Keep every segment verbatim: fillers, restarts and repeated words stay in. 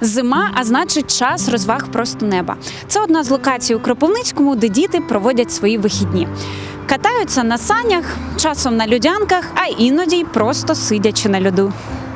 Зима, а значить час розваг просто неба. Це одна з локацій у Кропивницькому, де діти проводять свої вихідні. Катаються на санях, часом на льодянках, а іноді й просто сидячи на льоду.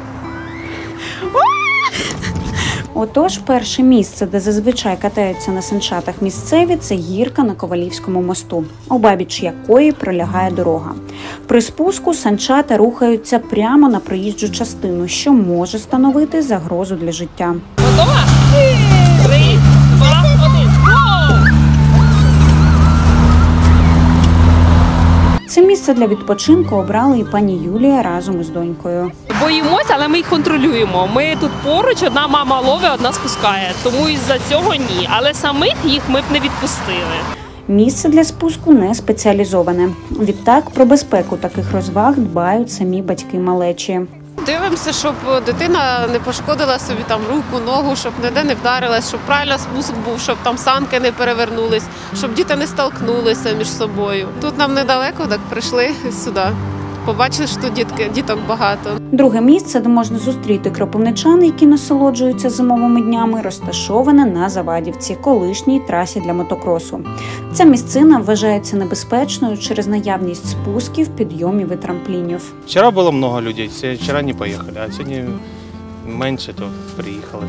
Отож, перше місце, де зазвичай катаються на санчатах місцеві, це гірка на Ковалівському мосту, обабіч якої пролягає дорога. При спуску санчата рухаються прямо на проїжджу частину, що може становити загрозу для життя. Готова? Три, два, один. Це місце для відпочинку обрала і пані Юлія разом із донькою. Боїмося, але ми їх контролюємо. Ми тут поруч, одна мама ловить, одна спускає. Тому із-за цього ні. Але самих їх ми б не відпустили. Місце для спуску не спеціалізоване. Відтак, про безпеку таких розваг дбають самі батьки малечі. Дивимося, щоб дитина не пошкодила собі там руку, ногу, щоб ніде не вдарилась, щоб правильно спуск був, щоб там санки не перевернулись, щоб діти не столкнулися між собою. Тут нам недалеко, так прийшли сюди. Побачили, що тут дітки, діток багато. Друге місце, де можна зустріти кропивничан, які насолоджуються зимовими днями, розташоване на Завадівці, колишній трасі для мотокросу. Ця місцина вважається небезпечною через наявність спусків, підйомів і трамплінів. Вчора було багато людей, вчора не поїхали, а сьогодні менше, то приїхали.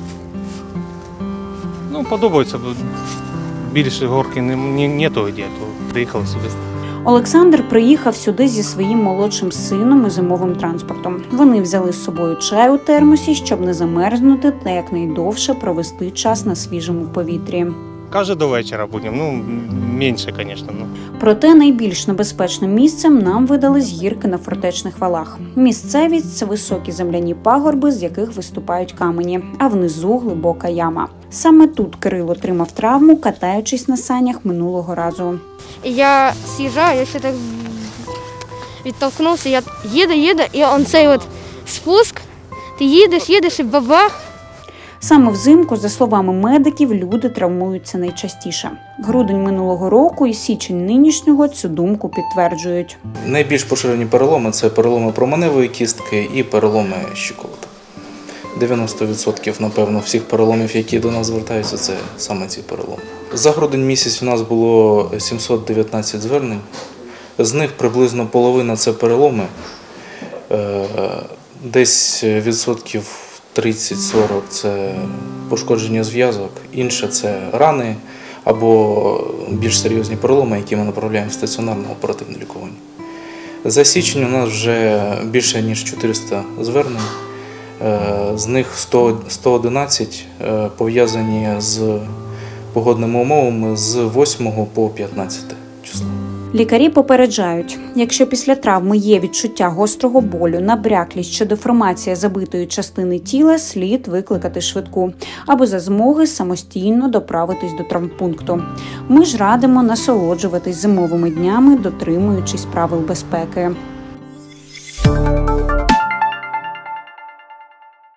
Ну, подобається, бо більше горки нету де, то приїхали сюди. Олександр приїхав сюди зі своїм молодшим сином і зимовим транспортом. Вони взяли з собою чай у термосі, щоб не замерзнути та якнайдовше провести час на свіжому повітрі. Каже, до вечора будемо, ну, менше, звісно. Ну. Проте найбільш небезпечним місцем нам видались гірки на Фортечних валах. Місцевість – це високі земляні пагорби, з яких виступають камені, а внизу глибока яма. Саме тут Кирило отримав травму, катаючись на санях минулого разу. Я з'їжджаю, я ще так відтолкнувся, я їду, їду, і он цей от спуск, ти їдеш, їдеш і бабах. Саме взимку, за словами медиків, люди травмуються найчастіше. Грудень минулого року і січень нинішнього цю думку підтверджують. Найбільш поширені переломи – це переломи променевої кістки і переломи щиколоток. дев'яносто відсотків, напевно, всіх переломів, які до нас звертаються, це саме ці переломи. За грудень місяць у нас було сімсот дев'ятнадцять звернень. З них приблизно половина – це переломи. Десь відсотків тридцять-сорок – це пошкодження зв'язок, інше – це рани або більш серйозні переломи, які ми направляємо в стаціонарне оперативне лікування. За січень у нас вже більше ніж чотириста звернень. З них сто одинадцять пов'язані з погодними умовами з восьмого по п'ятнадцяте число. Лікарі попереджають, якщо після травми є відчуття гострого болю, набряклість чи деформація забитої частини тіла, слід викликати швидку, або за змоги самостійно доправитись до травмпункту. Ми ж радимо насолоджуватись зимовими днями, дотримуючись правил безпеки.